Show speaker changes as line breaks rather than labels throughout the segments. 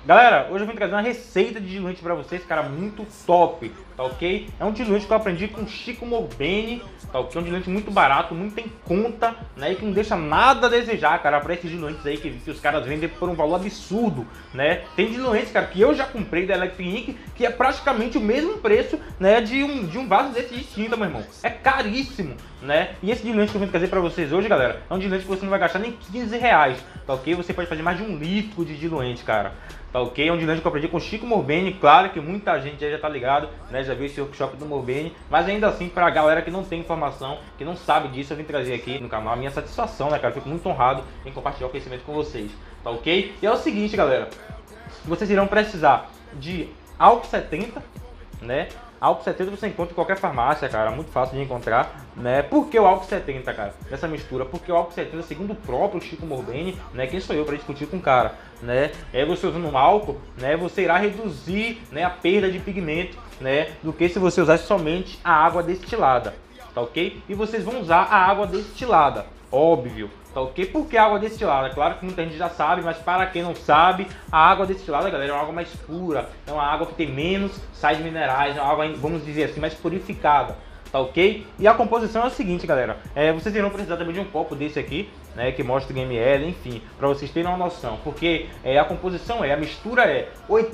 Galera, hoje eu vim trazer uma receita de diluente pra vocês, cara, muito top, tá ok? É um diluente que eu aprendi com o Chico Morbeni, tá ok? É um diluente muito barato, muito em conta, né? E que não deixa nada a desejar, cara, pra esses diluentes aí que os caras vendem por um valor absurdo, né? Tem diluentes, cara, que eu já comprei da Electric, que é praticamente o mesmo preço, né, de um vaso desse de tinta, meu irmão. É caríssimo, né? E esse diluente que eu vim trazer pra vocês hoje, galera, é um diluente que você não vai gastar nem 15 reais, tá ok? Você pode fazer mais de 1 litro de diluente, cara. Tá ok? É um diluente que eu aprendi com o Chico Morbeni. Claro que muita gente aí já tá ligado, né? Já viu esse workshop do Morbeni. Mas ainda assim, pra galera que não tem informação, que não sabe disso, eu vim trazer aqui no canal a minha satisfação, né, cara? Eu fico muito honrado em compartilhar o conhecimento com vocês. Tá ok? E é o seguinte, galera. Vocês irão precisar de álcool 70, né? Álcool 70 você encontra em qualquer farmácia, cara, muito fácil de encontrar, né? Por que o álcool 70, cara, nessa mistura? Porque o álcool 70, segundo o próprio Chico Morbeni, né, quem sou eu para discutir com o cara, né? Você usando um álcool, né, você irá reduzir, né, a perda de pigmento, né, do que se você usasse somente a água destilada, tá ok? E vocês vão usar a água destilada, óbvio. Tá ok? Por que água destilada? Claro que muita gente já sabe, mas para quem não sabe, a água destilada, galera, é uma água mais pura, é uma água que tem menos sais minerais, é uma água, vamos dizer assim, mais purificada, tá ok? E a composição é o seguinte, galera, vocês irão precisar também de um copo desse aqui, né, que mostra o ml, enfim, para vocês terem uma noção, porque a composição a mistura é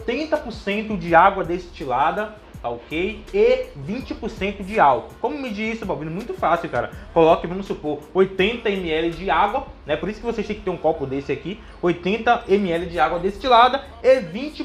80% de água destilada, tá ok? E 20% de álcool. Como medir isso, Balbino? Muito fácil, cara. Coloque, vamos supor, 80 ml de água, né? Por isso que vocês têm que ter um copo desse aqui, 80 ml de água destilada e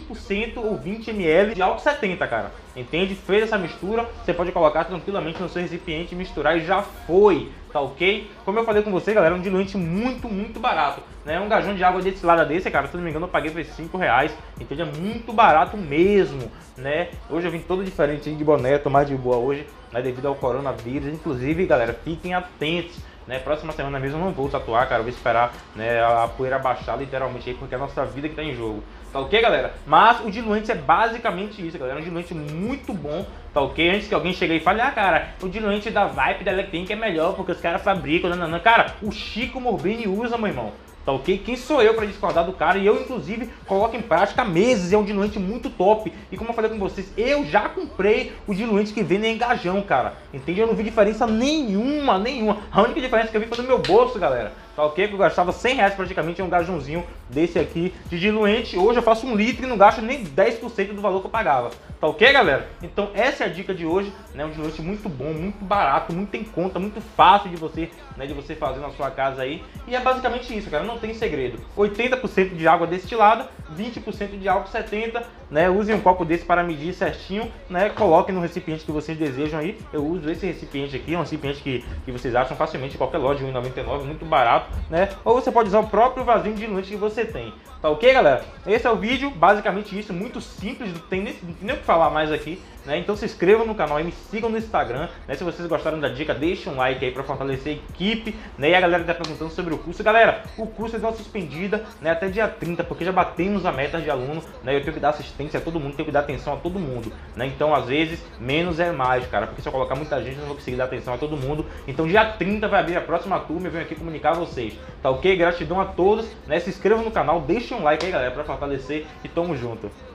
20% ou 20 ml de álcool 70, cara. Entende? Fez essa mistura, você pode colocar tranquilamente no seu recipiente, misturar e já foi, tá ok? Como eu falei com você, galera, é um diluente muito barato, né? Um gajão de água destilada desse, cara, se não me engano eu paguei por 5 reais, entende? É muito barato mesmo, né? Hoje eu vim todo diferente de boné, tô mais de boa hoje, né? Devido ao coronavírus. Inclusive, galera, fiquem atentos, né? Próxima semana mesmo eu não vou tatuar, cara, eu vou esperar, né, a poeira baixar literalmente aí, porque é a nossa vida que tá em jogo. Tá ok, galera? Mas o diluente é basicamente isso, galera. É um diluente muito bom, tá ok? Antes que alguém chegue aí e fale, ah, cara, o diluente da Vibe da Electric é melhor porque os caras fabricam, não. Cara, o Chico Morbeni usa, meu irmão. Tá ok? Quem sou eu para discordar do cara? E eu, inclusive, coloco em prática há meses. É um diluente muito top. E como eu falei com vocês, eu já comprei o diluente que vem no engajão, cara. Entende? Eu não vi diferença nenhuma. A única diferença que eu vi foi no meu bolso, galera. Tá ok? Porque eu gastava 100 reais praticamente em um gajãozinho desse aqui de diluente. Hoje eu faço 1 litro e não gasto nem 10% do valor que eu pagava. Tá ok, galera? Então essa é a dica de hoje, né? Um diluente muito bom, muito barato, muito em conta, muito fácil de você, né, de você fazer na sua casa aí. E é basicamente isso, cara, não tem segredo. 80% de água destilada, 20% de álcool 70, né? Usem um copo desse para medir certinho, né? Coloquem no recipiente que vocês desejam aí. Eu uso esse recipiente aqui, é um recipiente que vocês acham facilmente em qualquer loja de R$1,99, muito barato, né? Ou você pode usar o próprio vasinho de diluente que você tem. Tá ok, galera? Esse é o vídeo, basicamente isso, muito simples, não tem nem o que falar mais aqui, né? Então se inscrevam no canal e me sigam no Instagram, né? Se vocês gostaram da dica, deixem um like aí pra fortalecer a equipe, né? E a galera tá perguntando sobre o curso. Galera, o curso é suspendida, né, até dia 30, porque já batemos a meta de aluno, né? Eu tenho que dar assistência a todo mundo, tenho que dar atenção a todo mundo, né? Então, às vezes, menos é mais, cara, porque se eu colocar muita gente, eu não vou conseguir dar atenção a todo mundo. Então, dia 30 vai abrir a próxima turma e eu venho aqui comunicar a vocês, tá ok? Gratidão a todos, né? Se inscrevam no canal, deixem um like aí, galera, pra fortalecer e tamo junto.